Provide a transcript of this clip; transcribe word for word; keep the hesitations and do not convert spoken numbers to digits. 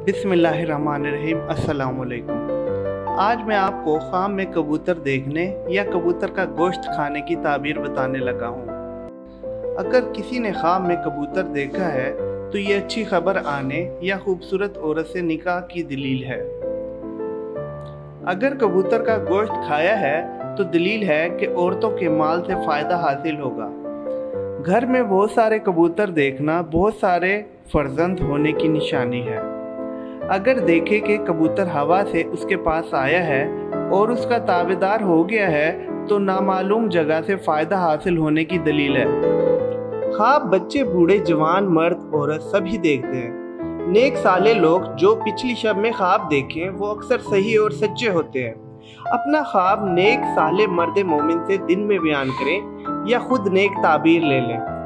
बिस्मिल्लाहिर्रहमानिर्रहीम। अस्सलाम वालेकुम। आज मैं आपको ख्वाब में कबूतर देखने या कबूतर का गोश्त खाने की ताबीर बताने लगा हूँ। अगर किसी ने ख्वाब में कबूतर देखा है तो ये अच्छी खबर आने या खूबसूरत औरत से निकाह की दलील है। अगर कबूतर का गोश्त खाया है तो दलील है कि औरतों के माल से फ़ायदा हासिल होगा। घर में बहुत सारे कबूतर देखना बहुत सारे फर्जंद होने की निशानी है। अगर देखे कि कबूतर हवा से उसके पास आया है और उसका ताबेदार हो गया है तो नामालूम जगह से फ़ायदा हासिल होने की दलील है। ख्वाब बच्चे, बूढ़े, जवान, मर्द, औरत सभी देखते हैं। नेक साले लोग जो पिछली शब में ख्वाब देखें वो अक्सर सही और सच्चे होते हैं। अपना ख्वाब नेक साले मर्द मोमिन से दिन में बयान करें या खुद नेक ताबीर ले लें।